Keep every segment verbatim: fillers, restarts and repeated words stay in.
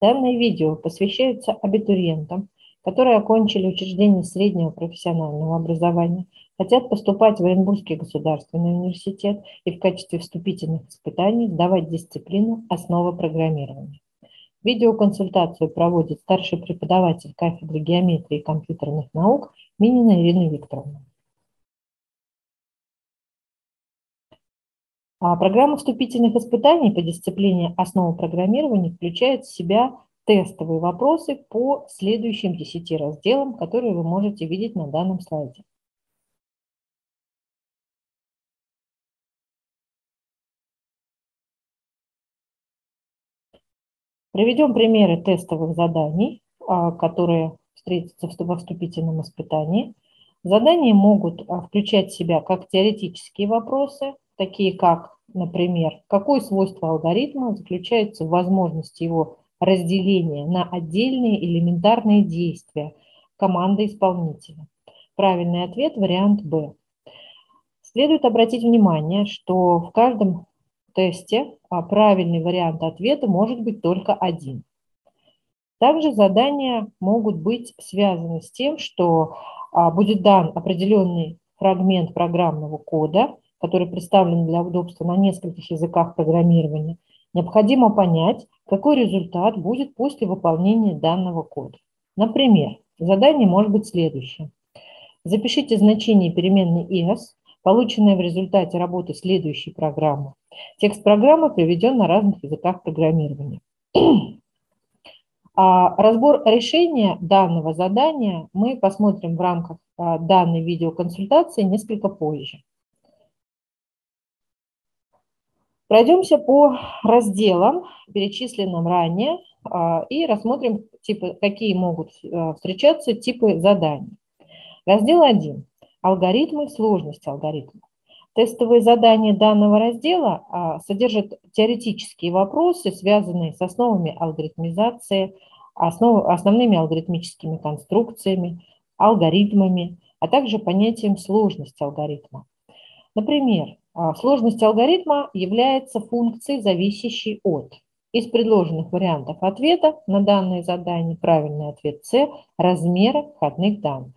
Данное видео посвящается абитуриентам, которые окончили учреждение среднего профессионального образования, хотят поступать в Оренбургский государственный университет и в качестве вступительных испытаний сдавать дисциплину «Основы программирования». Видеоконсультацию проводит старший преподаватель кафедры геометрии и компьютерных наук Минина Ирина Викторовна. А программа вступительных испытаний по дисциплине «Основы программирования» включает в себя тестовые вопросы по следующим десяти разделам, которые вы можете видеть на данном слайде. Приведем примеры тестовых заданий, которые встретятся во вступительном испытании. Задания могут включать в себя как теоретические вопросы, такие как, например, какое свойство алгоритма заключается в возможности его разделения на отдельные элементарные действия команды исполнителя. Правильный ответ – вариант Б. Следует обратить внимание, что в каждом тесте правильный вариант ответа может быть только один. Также задания могут быть связаны с тем, что будет дан определенный фрагмент программного кода, который представлен для удобства на нескольких языках программирования. Необходимо понять, какой результат будет после выполнения данного кода. Например, задание может быть следующее. Запишите значение переменной s, полученное в результате работы следующей программы. Текст программы приведен на разных языках программирования. Разбор решения данного задания мы посмотрим в рамках данной видеоконсультации несколько позже. Пройдемся по разделам, перечисленным ранее, и рассмотрим, типы, какие могут встречаться типы заданий. Раздел один. Алгоритмы, сложность алгоритмов. Тестовые задания данного раздела содержат теоретические вопросы, связанные с основами алгоритмизации, основ, основными алгоритмическими конструкциями, алгоритмами, а также понятием сложности алгоритма. Например, сложность алгоритма является функцией, зависящей от. Из предложенных вариантов ответа на данное задание правильный ответ С – размера входных данных.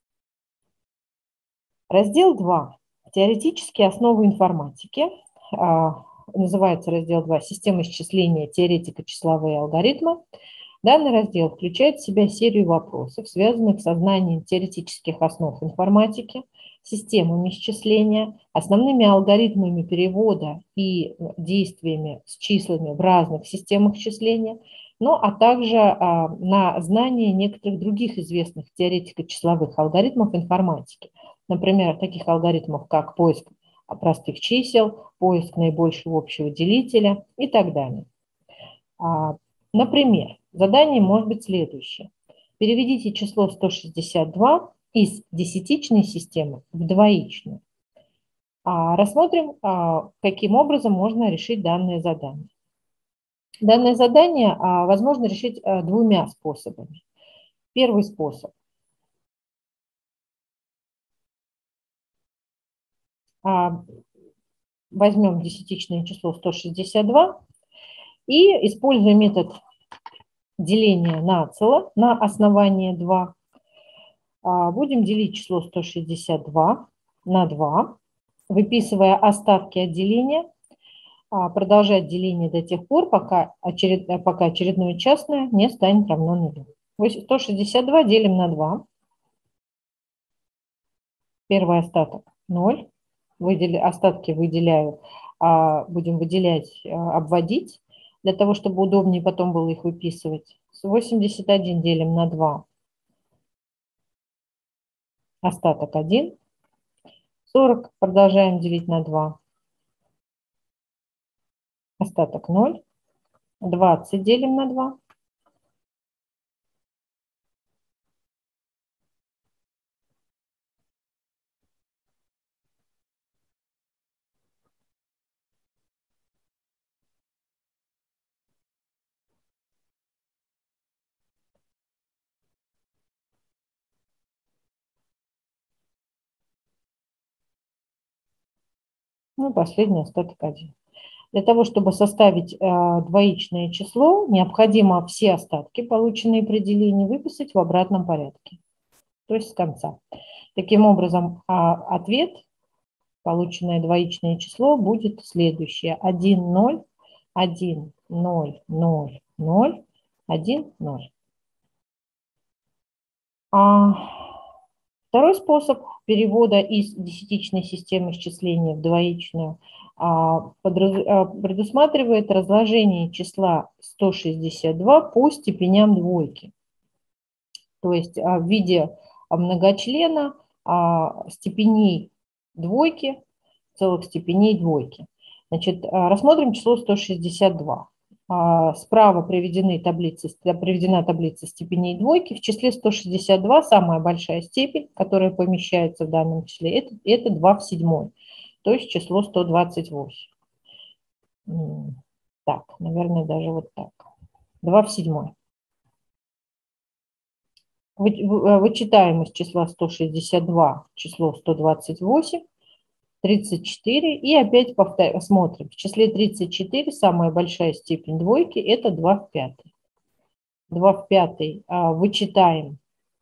Раздел два. Теоретические основы информатики. Называется раздел два «Система исчисления, теоретика, числовые алгоритмы». Данный раздел включает в себя серию вопросов, связанных с знанием теоретических основ информатики, системами исчисления, основными алгоритмами перевода и действиями с числами в разных системах исчисления, ну а также на знание некоторых других известных теоретико-числовых алгоритмов информатики. Например, таких алгоритмов, как поиск простых чисел, поиск наибольшего общего делителя и так далее. Например, задание может быть следующее. Переведите число сто шестьдесят два из десятичной системы в двоичную. Рассмотрим, каким образом можно решить данное задание. Данное задание возможно решить двумя способами. Первый способ. Возьмем десятичное число сто шестьдесят два и, используя метод деления нацело на основание два, будем делить число сто шестьдесят два на два, выписывая остатки от деления, продолжать деление до тех пор, пока, очеред... пока очередное частное не станет равно нулю. сто шестьдесят два делим на два. Первый остаток ноль. Выдели... Остатки выделяю, будем выделять, обводить, для того, чтобы удобнее потом было их выписывать. восемьдесят один делим на два. Остаток один. сорок продолжаем делить на два. Остаток ноль. двадцать делим на два. Ну, последний остаток один. Для того, чтобы составить двоичное число, необходимо все остатки, полученные при делении, выписать в обратном порядке, то есть с конца. Таким образом, ответ, полученное двоичное число, будет следующее. один, ноль, один, ноль, ноль, ноль, один, ноль. Второй способ перевода из десятичной системы исчисления в двоичную предусматривает разложение числа сто шестьдесят два по степеням двойки. То есть в виде многочлена степеней двойки, целых степеней двойки. Значит, рассмотрим число сто шестьдесят два. Справа приведены таблицы, приведена таблица степеней двойки. В числе сто шестьдесят два самая большая степень, которая помещается в данном числе, это, это два в седьмой, то есть число сто двадцать восемь. Так, наверное, даже вот так. два в седьмой. Вычитаем из числа сто шестьдесят два число сто двадцать восемь. тридцать четыре, и опять повторяем, смотрим. В числе тридцать четыре самая большая степень двойки – это два в пятой. два в пятой а, вычитаем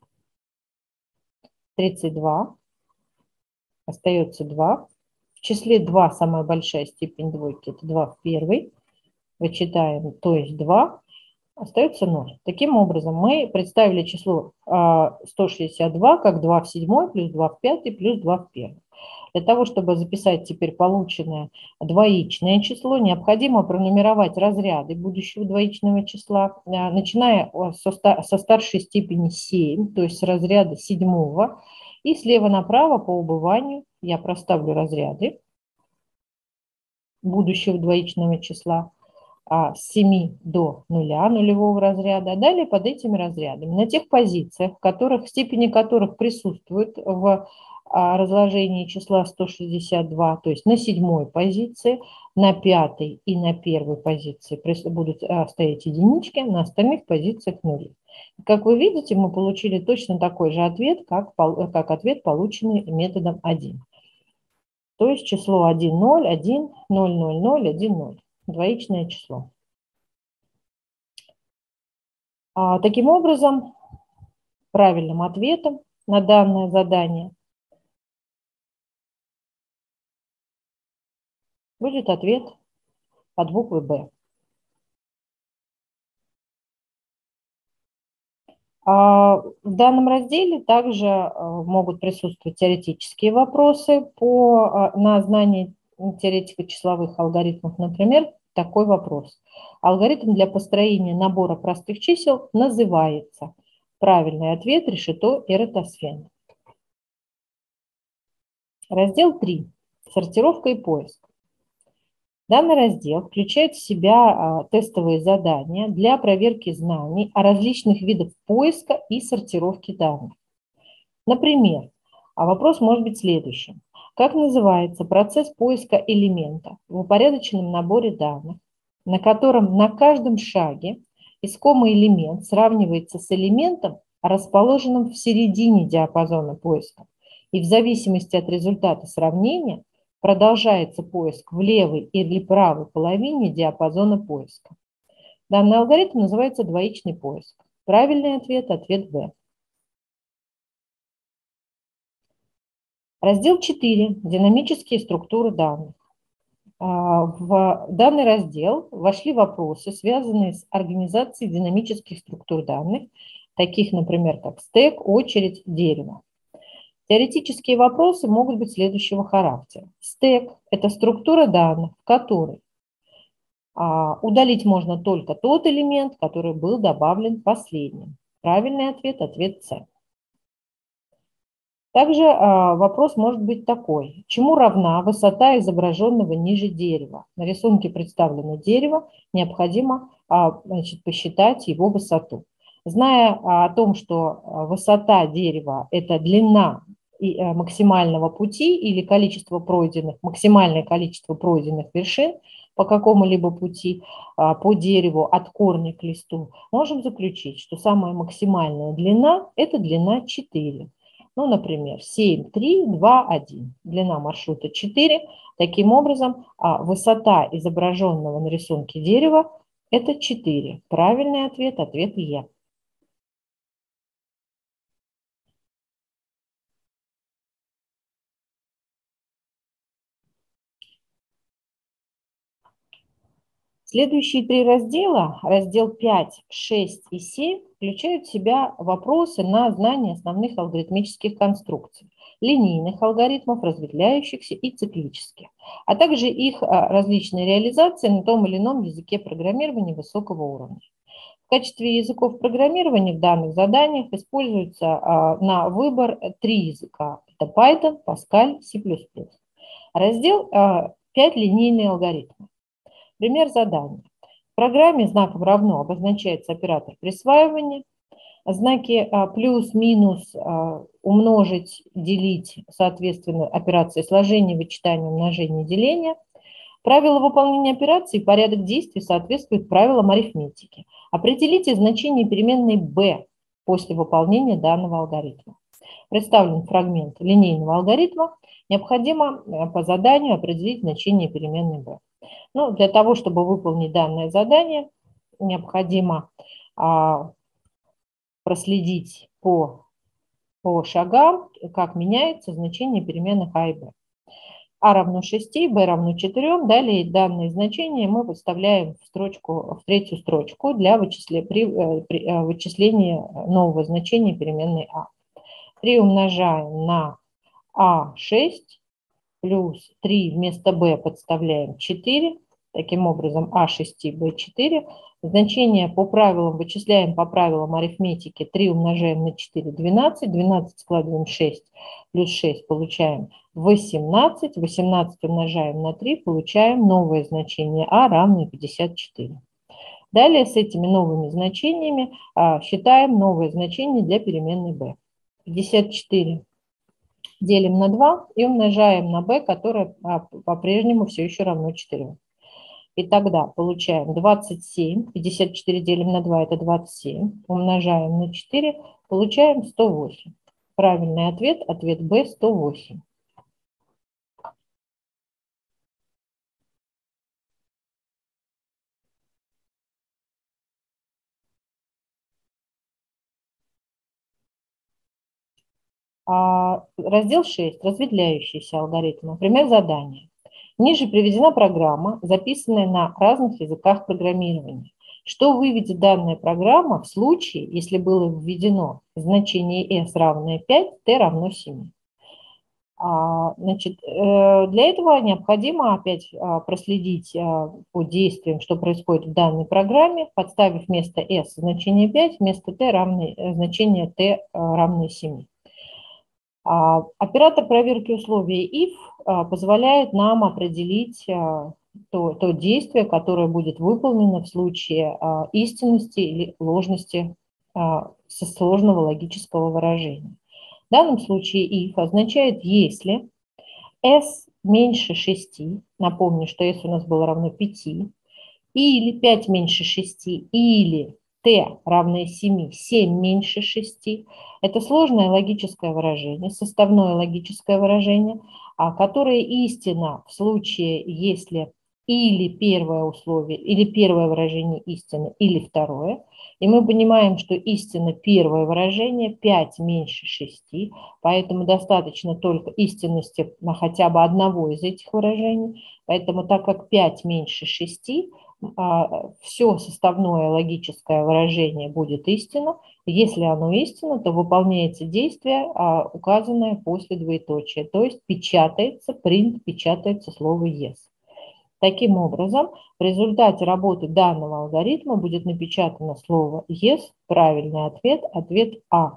тридцать два, остается два. В числе два самая большая степень двойки – это два в первой. Вычитаем, то есть два, остается ноль. Таким образом, мы представили число а, сто шестьдесят два как два в седьмой плюс два в пятой плюс два в первой. Для того, чтобы записать теперь полученное двоичное число, необходимо пронумеровать разряды будущего двоичного числа, начиная со старшей степени семь, то есть с разряда седьмого, и слева направо по убыванию я проставлю разряды будущего двоичного числа с семи до нуля, нулевого разряда, а далее под этими разрядами, на тех позициях, в которых, степени которых присутствуют в разложении числа сто шестьдесят два, то есть на седьмой позиции, на пятой и на первой позиции будут стоять единички, на остальных позициях нули. Как вы видите, мы получили точно такой же ответ, как, как ответ, полученный методом один. То есть число один, ноль, один, ноль, ноль, ноль, один, ноль. Двоичное число. А, таким образом, правильным ответом на данное задание будет ответ под буквой Б. А, в данном разделе также а, могут присутствовать теоретические вопросы по, а, на знание теоретико-числовых алгоритмов. Например, такой вопрос. Алгоритм для построения набора простых чисел называется. Правильный ответ – решето Эратосфен. Раздел три. Сортировка и поиск. Данный раздел включает в себя тестовые задания для проверки знаний о различных видах поиска и сортировки данных. Например, вопрос может быть следующим. Как называется процесс поиска элемента в упорядоченном наборе данных, на котором на каждом шаге искомый элемент сравнивается с элементом, расположенным в середине диапазона поиска, и в зависимости от результата сравнения продолжается поиск в левой или правой половине диапазона поиска. Данный алгоритм называется двоичный поиск. Правильный ответ – ответ В. Раздел четыре. Динамические структуры данных. В данный раздел вошли вопросы, связанные с организацией динамических структур данных, таких, например, как стэк, очередь, дерево. Теоретические вопросы могут быть следующего характера. Стэк – это структура данных, в которой а, удалить можно только тот элемент, который был добавлен последним. Правильный ответ – ответ С. Также а, вопрос может быть такой. Чему равна высота изображенного ниже дерева? На рисунке представлено дерево, необходимо а, значит, посчитать его высоту. Зная а, о том, что высота дерева – это длина максимального пути или количество пройденных, максимальное количество пройденных вершин по какому-либо пути по дереву от корня к листу, можем заключить, что самая максимальная длина – это длина четыре. Ну, например, семь, три, два, один. Длина маршрута четыре, Таким образом, а, высота изображенного на рисунке дерева – это четыре. Правильный ответ – ответ Е. Следующие три раздела, раздел пять, шесть и семь, включают в себя вопросы на знание основных алгоритмических конструкций, линейных алгоритмов, разветвляющихся и циклических, а также их различные реализации на том или ином языке программирования высокого уровня. В качестве языков программирования в данных заданиях используются на выбор три языка. Это Python, Pascal, C++. Раздел пять, линейные алгоритмы. Пример задания. В программе знаком равно обозначается оператор присваивания. Знаки плюс, минус, умножить, делить, соответственно, операции сложения, вычитания, умножения, деления. Правила выполнения операции и порядок действий соответствуют правилам арифметики. Определите значение переменной b после выполнения данного алгоритма. Представлен фрагмент линейного алгоритма. Необходимо по заданию определить значение переменной b. Ну, для того, чтобы выполнить данное задание, необходимо а, проследить по, по шагам, как меняется значение переменных а и b. А равно шести, b равно четырем. Далее данные значения мы выставляем в, строчку, в третью строчку для вычисления, при, при вычислении нового значения переменной а. три умножаем на а шесть плюс три вместо b подставляем четыре. Таким образом, а шесть, b четыре. Значение по правилам вычисляем по правилам арифметики. три умножаем на четыре, двенадцать. двенадцать складываем шесть плюс шесть, получаем восемнадцать. восемнадцать умножаем на три, получаем новое значение а равное пятьдесят четыре. Далее с этими новыми значениями а, считаем новое значение для переменной b. пятьдесят четыре делим на два и умножаем на b, которое а, по-прежнему все еще равно четырем. И тогда получаем двадцать семь, пятьдесят четыре делим на два, это двадцать семь, умножаем на четыре, получаем сто восемь. Правильный ответ, ответ Б, сто восемь. Раздел шесть, разветвляющиеся алгоритмы. Пример задания. Ниже приведена программа, записанная на разных языках программирования. Что выведет данная программа в случае, если было введено значение s равное пять, t равно семь? Значит, для этого необходимо опять проследить по действиям, что происходит в данной программе, подставив вместо s значение пять, вместо t равное, значение t равное семь. Оператор проверки условия if позволяет нам определить то, то действие, которое будет выполнено в случае истинности или ложности со сложного логического выражения. В данном случае if означает, если s меньше шести, напомню, что s у нас было равно пяти, или пять меньше шести, или t равное семи, семь меньше шести. Это сложное логическое выражение, составное логическое выражение, которое истинно в случае, если или первое условие, или первое выражение истины, или второе. И мы понимаем, что истинно первое выражение пять меньше шести, поэтому достаточно только истинности на хотя бы одного из этих выражений. Поэтому так как пять меньше шести, все составное логическое выражение будет истинно. Если оно истинно, то выполняется действие, указанное после двоеточия, то есть печатается, print, печатается слово yes. Таким образом, в результате работы данного алгоритма будет напечатано слово yes, правильный ответ, ответ А.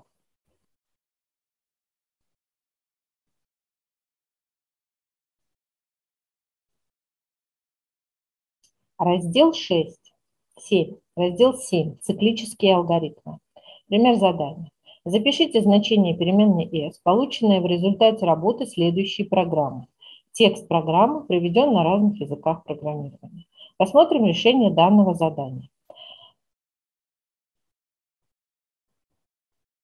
Раздел шесть, семь. Раздел семь. Циклические алгоритмы. Пример задания. Запишите значение переменной s, полученное в результате работы следующей программы. Текст программы приведен на разных языках программирования. Посмотрим решение данного задания.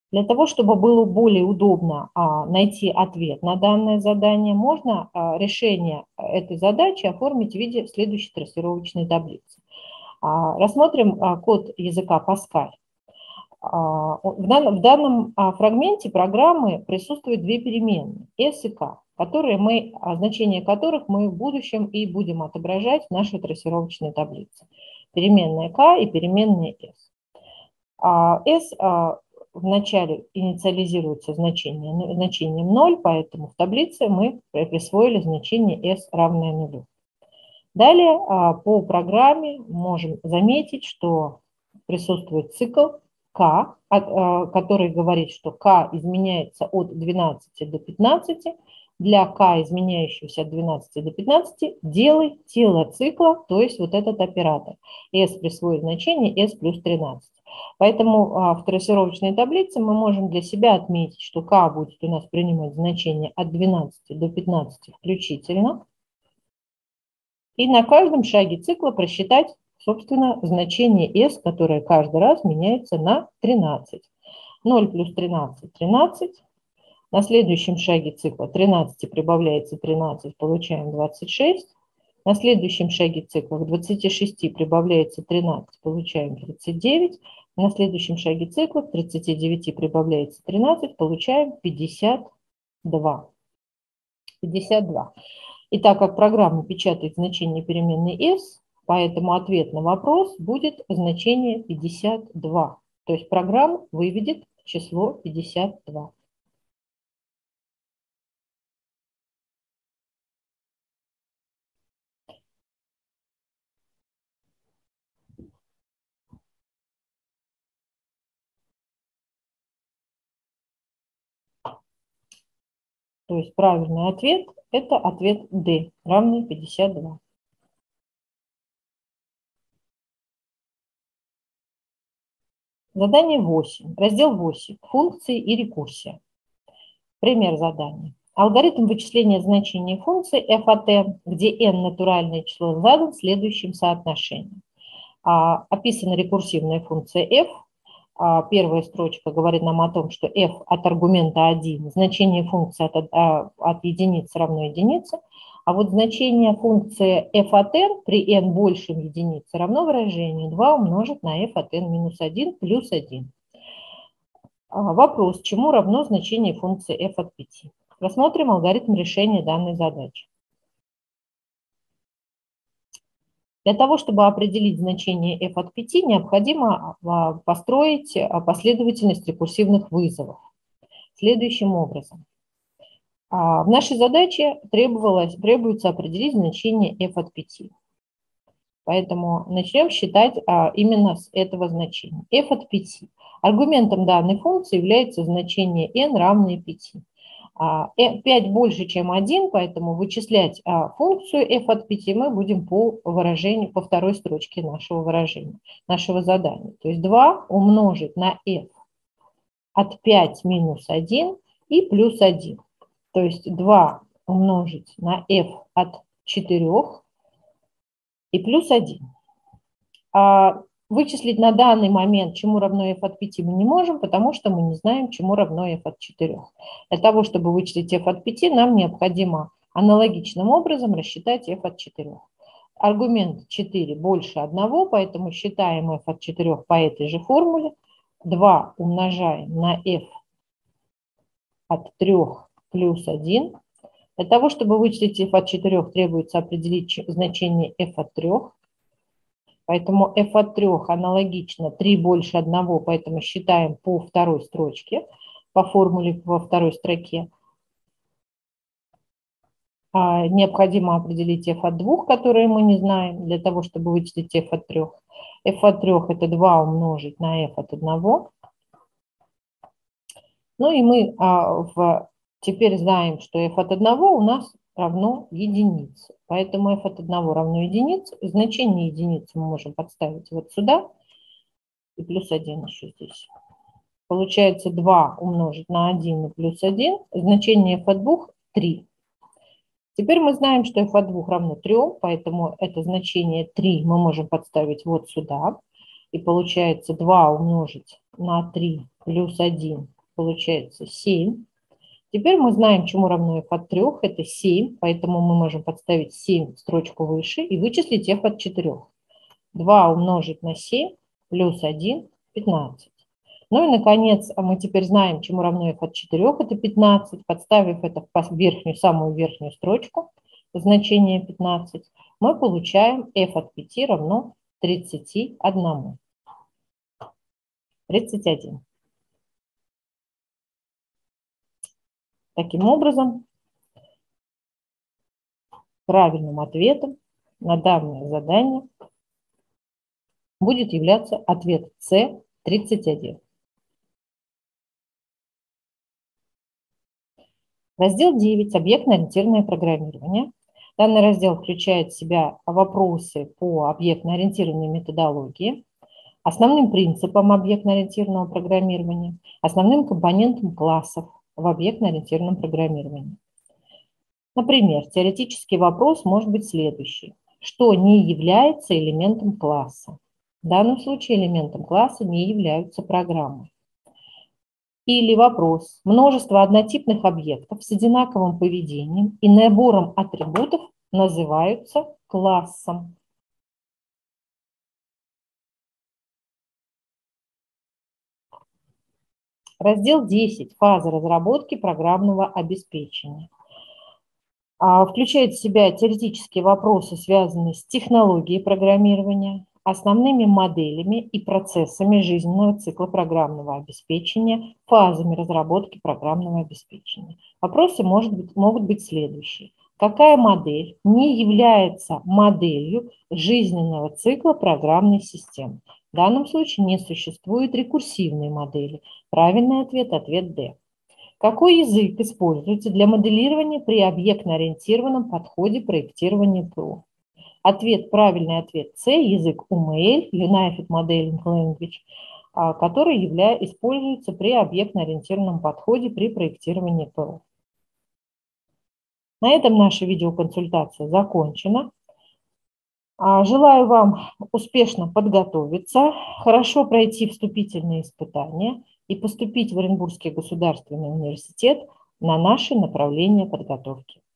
Для того, чтобы было более удобно а, найти ответ на данное задание, можно а, решение этой задачи оформить в виде следующей трассировочной таблицы. А, рассмотрим а, код языка Pascal. А, в, данном, в данном а, фрагменте программы присутствуют две переменные S и K, которые мы, значения которых мы в будущем и будем отображать в нашей трассировочной таблице. Переменная K и переменная S. А, S а, вначале инициализируется значение, значением ноль, поэтому в таблице мы присвоили значение S равное нулю. Далее а, по программе можем заметить, что присутствует цикл K, который говорит, что K изменяется от двенадцати до пятнадцати. Для K, изменяющегося от двенадцати до пятнадцати, делай тело цикла, то есть вот этот оператор. S присвоит значение S плюс тринадцать. Поэтому в трассировочной таблице мы можем для себя отметить, что K будет у нас принимать значение от двенадцати до пятнадцати включительно. И на каждом шаге цикла просчитать, собственно, значение S, которое каждый раз меняется на тринадцать. ноль плюс тринадцать – тринадцать. На следующем шаге цикла тринадцать прибавляется тринадцать, получаем двадцать шесть. На следующем шаге цикла к двадцати шести прибавляется тринадцать, получаем тридцать девять. На следующем шаге цикла к тридцати девяти прибавляется тринадцать, получаем пятьдесят два. пятьдесят два. И так как программа печатает значение переменной S, поэтому ответ на вопрос будет значение пятьдесят два. То есть программа выведет число пятьдесят два. То есть правильный ответ – это ответ D, равный пятьдесят два. Задание восемь. Раздел восемь. Функции и рекурсия. Пример задания. Алгоритм вычисления значения функции f от n, где n натуральное число, задан следующим соотношением. А, описана рекурсивная функция f. А, первая строчка говорит нам о том, что f от аргумента один, значение функции от, а, от единицы равно единице. А вот значение функции f от n при n большем единице равно выражению два умножить на f от n минус один плюс один. Вопрос, чему равно значение функции f от пяти. Рассмотрим алгоритм решения данной задачи. Для того, чтобы определить значение f от пяти, необходимо построить последовательность рекурсивных вызовов следующим образом. В нашей задаче требовалось, требуется определить значение f от пяти. Поэтому начнем считать именно с этого значения. f от пяти. Аргументом данной функции является значение n равное пяти. пять больше, чем один, поэтому вычислять функцию f от пяти мы будем по выражению, по второй строчке нашего выражения, нашего задания. То есть два умножить на f от пяти минус один и плюс один. То есть два умножить на f от четырёх и плюс один. А вычислить на данный момент, чему равно f от пяти, мы не можем, потому что мы не знаем, чему равно f от четырёх. Для того, чтобы вычислить f от пяти, нам необходимо аналогичным образом рассчитать f от четырёх. Аргумент четыре больше одного, поэтому считаем f от четырёх по этой же формуле. два умножаем на f от трёх плюс один. Для того, чтобы вычислить f от четырёх, требуется определить значение f от трёх. Поэтому f от трёх аналогично три больше одного, поэтому считаем по второй строчке, по формуле во второй строке. А необходимо определить f от двух, которые мы не знаем, для того, чтобы вычислить f от трёх. f от трёх это два умножить на f от одного. Ну и мы а, в, теперь знаем, что f от одного у нас равно единице. Поэтому f от одного равно единице. Значение единицы мы можем подставить вот сюда. И плюс один еще здесь. Получается два умножить на один и плюс один. Значение f от двух три. Теперь мы знаем, что f от двух равно трём, поэтому это значение три мы можем подставить вот сюда. И получается два умножить на три плюс один получается семь. Теперь мы знаем, чему равно f от трех, это семь, поэтому мы можем подставить семь строчку выше и вычислить f от четырёх. два умножить на семь плюс один – пятнадцать. Ну и, наконец, мы теперь знаем, чему равно f от четырёх, это пятнадцать. Подставив это в верхнюю, самую верхнюю строчку, значение пятнадцать, мы получаем f от пяти равно тридцати одному. тридцать один. Таким образом, правильным ответом на данное задание будет являться ответ С тридцать один. Раздел девять. Объектно-ориентированное программирование. Данный раздел включает в себя вопросы по объектно-ориентированной методологии, основным принципам объектно-ориентированного программирования, основным компонентам классов в объектно-ориентированном программировании. Например, теоретический вопрос может быть следующий. Что не является элементом класса? В данном случае элементом класса не являются программы. Или вопрос. Множество однотипных объектов с одинаковым поведением и набором атрибутов называются классом. Раздел десять. Фаза разработки программного обеспечения. Включает в себя теоретические вопросы, связанные с технологией программирования, основными моделями и процессами жизненного цикла программного обеспечения, фазами разработки программного обеспечения. Вопросы может быть, могут быть следующие. Какая модель не является моделью жизненного цикла программной системы? В данном случае не существует рекурсивной модели. Правильный ответ – ответ Д. Какой язык используется для моделирования при объектно-ориентированном подходе проектирования ПО? Ответ, правильный ответ С, язык у эм эл, Unified Modeling Language, который явля, используется при объектно-ориентированном подходе при проектировании ПО. На этом наша видеоконсультация закончена. Желаю вам успешно подготовиться, хорошо пройти вступительные испытания и поступить в Оренбургский государственный университет на наши направления подготовки.